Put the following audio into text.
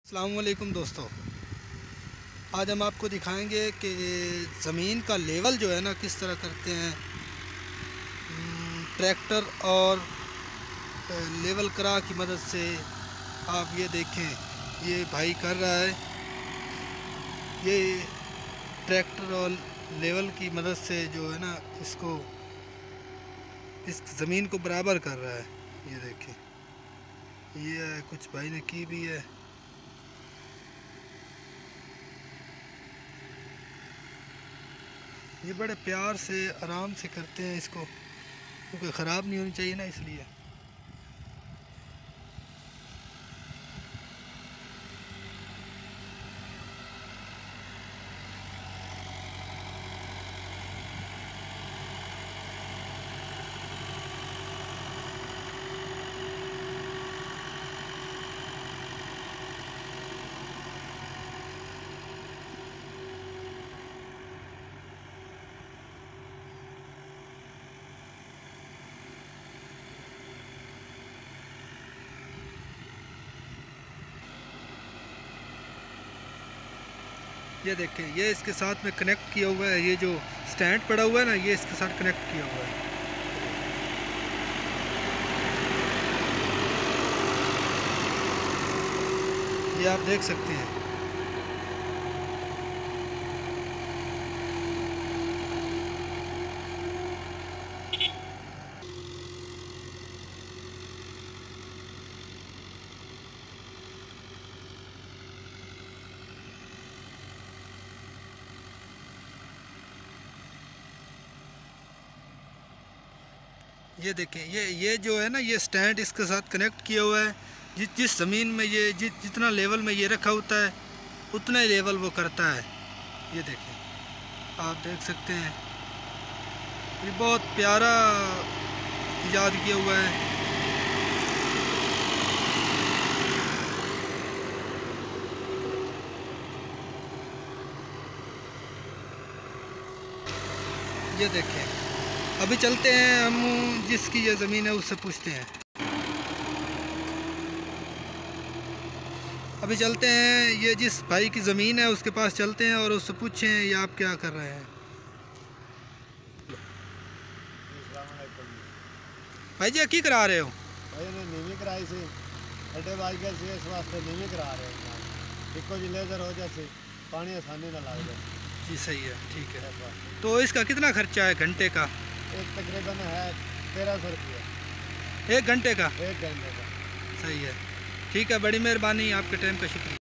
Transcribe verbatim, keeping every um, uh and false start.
अस्सलाम वालेकुम दोस्तों, आज हम आपको दिखाएंगे कि ज़मीन का लेवल जो है ना किस तरह करते हैं। ट्रैक्टर और लेवल करा की मदद से आप ये देखें, ये भाई कर रहा है। ये ट्रैक्टर और लेवल की मदद से जो है ना इसको इस ज़मीन को बराबर कर रहा है। ये देखें, ये कुछ भाई ने की भी है। ये बड़े प्यार से आराम से करते हैं इसको, क्योंकि ख़राब नहीं होनी चाहिए ना, इसलिए। ये देखें, ये इसके साथ में कनेक्ट किया हुआ है। ये जो स्टैंड पड़ा हुआ है ना, ये इसके साथ कनेक्ट किया हुआ है। ये आप देख सकते हैं। ये देखें, ये ये जो है ना, ये स्टैंड इसके साथ कनेक्ट किया हुआ है। जिस जिस ज़मीन में ये जिस जितना लेवल में ये रखा होता है उतना ही लेवल वो करता है। ये देखें, आप देख सकते हैं। ये बहुत प्यारा इजाद किया हुआ है। ये देखें, अभी चलते हैं हम जिसकी ये ज़मीन है उससे पूछते हैं। अभी चलते हैं, ये जिस भाई की ज़मीन है उसके पास चलते हैं और उससे पूछें ये आप क्या कर रहे हैं। भाई जी की करा रहे हो? भाई ने नीवी कराई सी अड्डे बाज गए सी, इस वास्ते नीवी करा रहे हैं। इको जी लेज़र हो जैसे पानी आसानी ना लग जाए। जी सही है, ठीक है। तो इसका कितना खर्चा है घंटे का? एक तकरीबन है तेरह सौ रुपये एक घंटे का? एक घंटे का। सही है, ठीक है। बड़ी मेहरबानी, आपके टाइम का शुक्रिया।